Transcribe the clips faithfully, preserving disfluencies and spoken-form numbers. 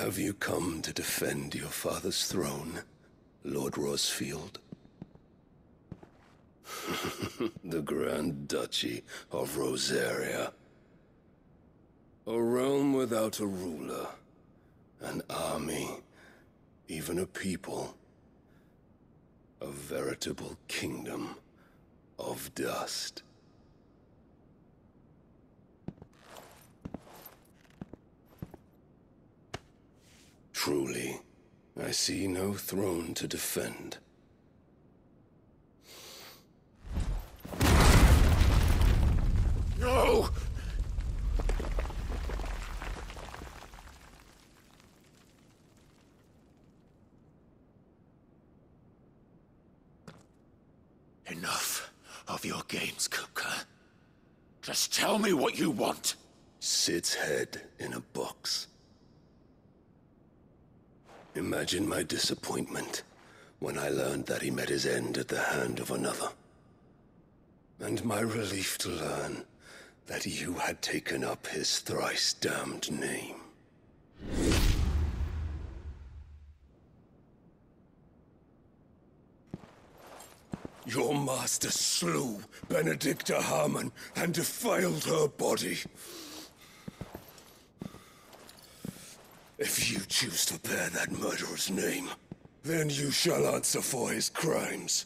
Have you come to defend your father's throne, Lord Rosfield? The Grand Duchy of Rosaria. A realm without a ruler, an army, even a people. A veritable kingdom of dust. Truly, I see no throne to defend. No! Enough of your games, Kupka. Just tell me what you want. Sid's head in a box. Imagine my disappointment when I learned that he met his end at the hand of another. And my relief to learn that you had taken up his thrice damned name. Your master slew Benedicta Harmon and defiled her body. If you choose to bear that murderer's name, then you shall answer for his crimes.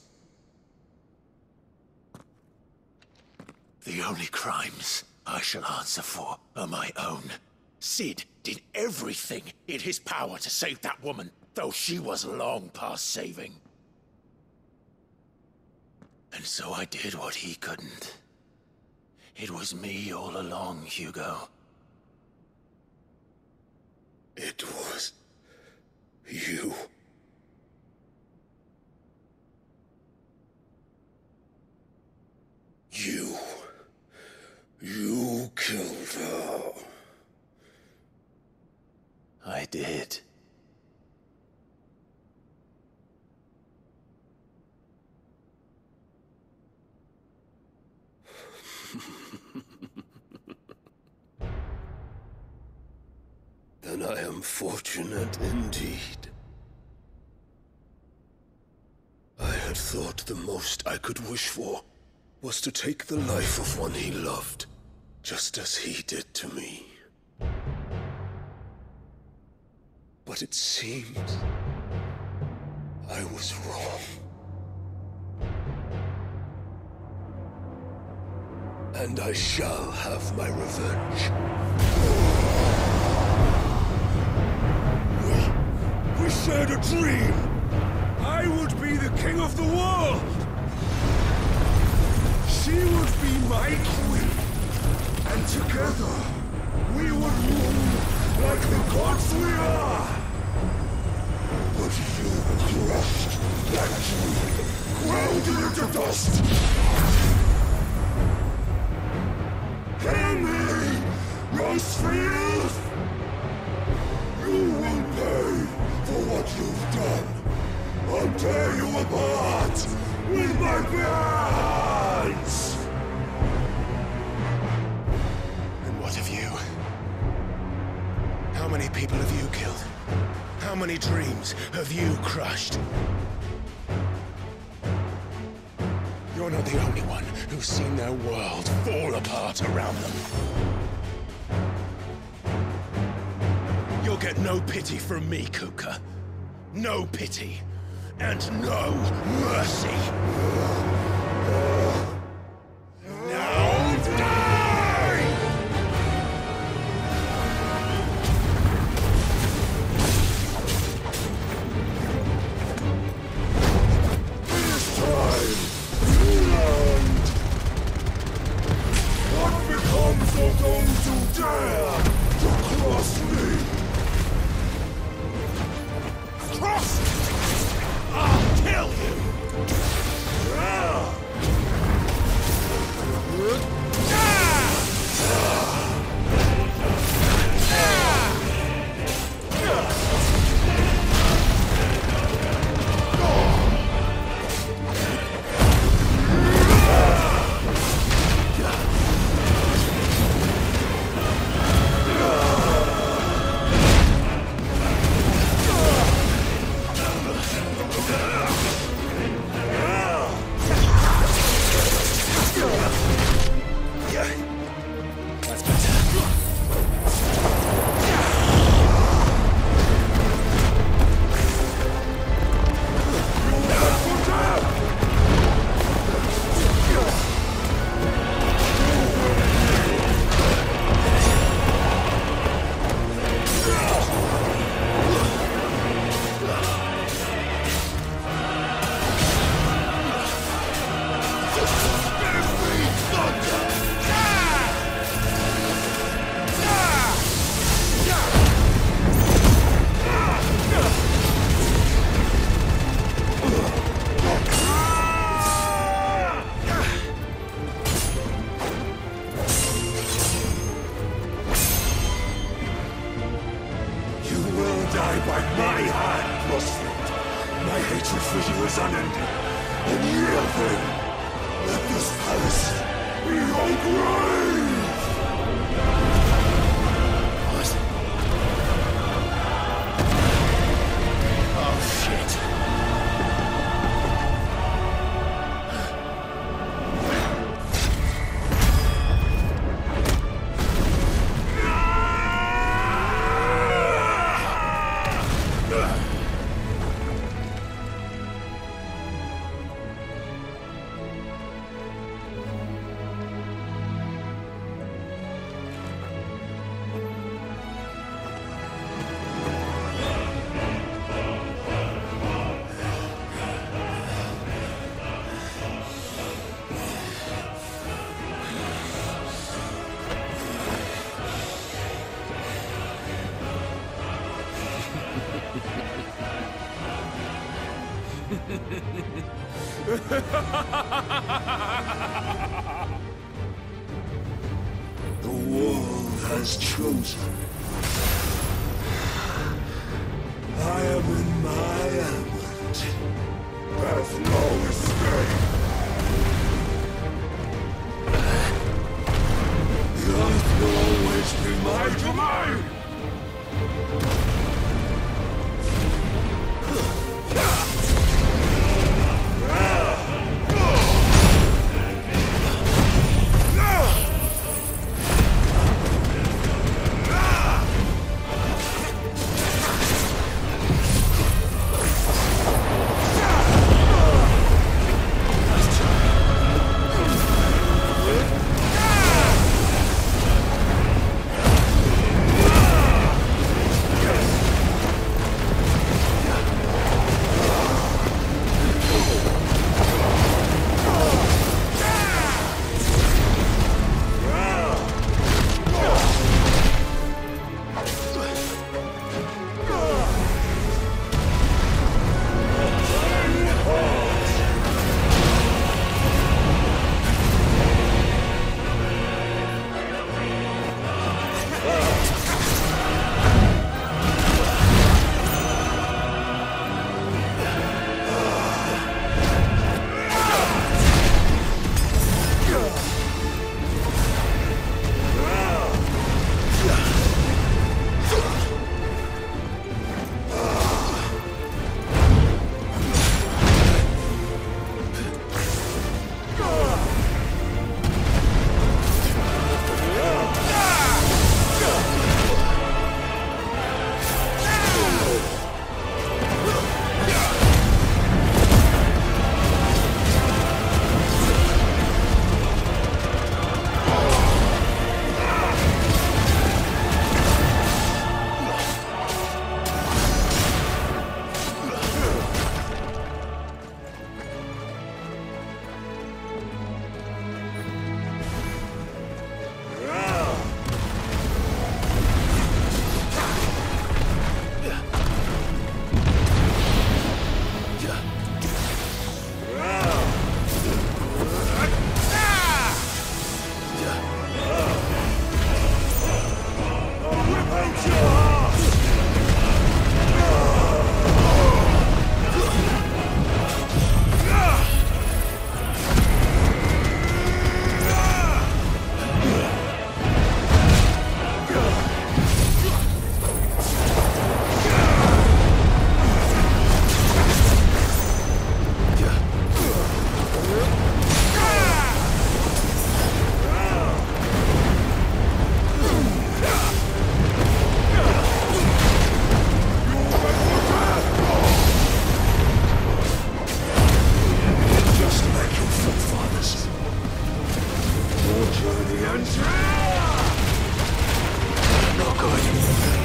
The only crimes I shall answer for are my own. Sid did everything in his power to save that woman, though she was long past saving. And so I did what he couldn't. It was me all along, Hugo. It was you. You. You killed her. I did. Then I am fortunate indeed. I had thought the most I could wish for was to take the life of one he loved, just as he did to me. But it seems I was wrong. And I shall have my revenge. We, we shared a dream. I would be the king of the world. She would be my queen. And together, we would rule like the gods we are. But you crushed that dream, ground it into dust. Hear me, Rosfield! You will pay for what you've done. I'll tear you apart with my bare hands! And what of you? How many people have you killed? How many dreams have you crushed? You're not the only one who's seen their world fall apart around them. You'll get no pity from me, Kupka. No pity. And no mercy. Now die! This time, you learned. What becomes of those who dare to cross me? Cross! I'll kill you! Ah! That's better. Die by my hand, Crossfield. My hatred for you is unending. And yield then. Let this palace be your grave! What? Oh, shit. The world has chosen. I am in my element. There's no escape. The earth will always be my domain! Ah! journey ends Not good.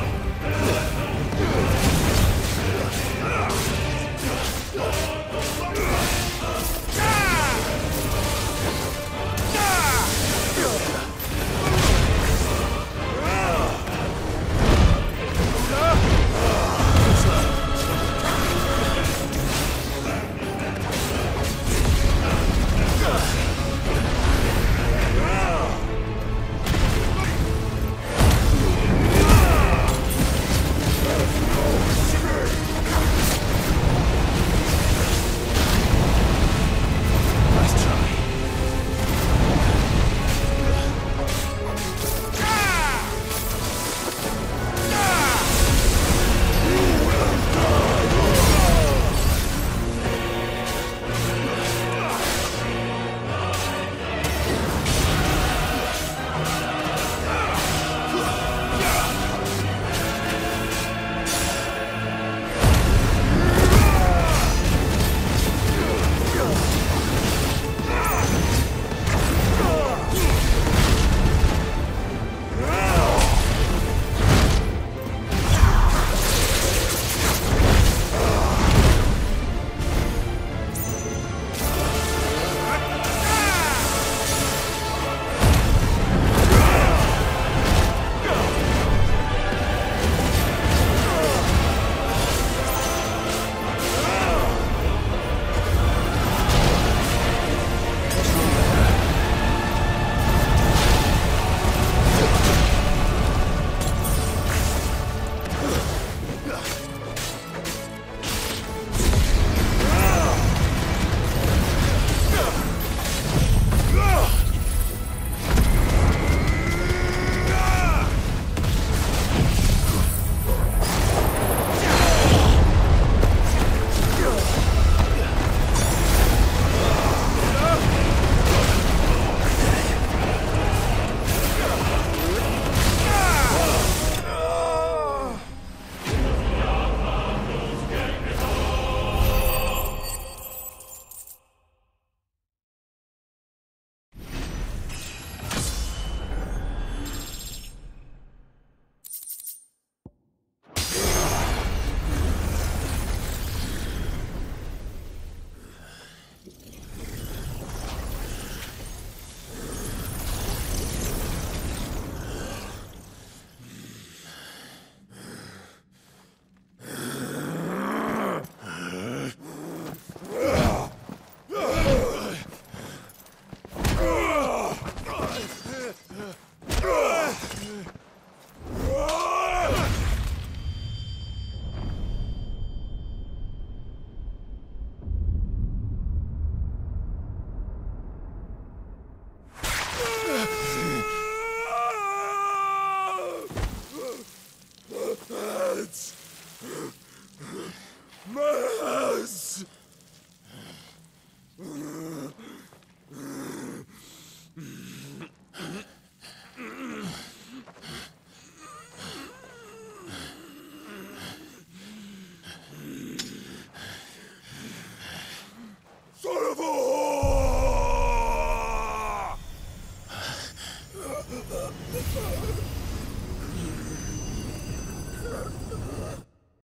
Maz! Son of a whore!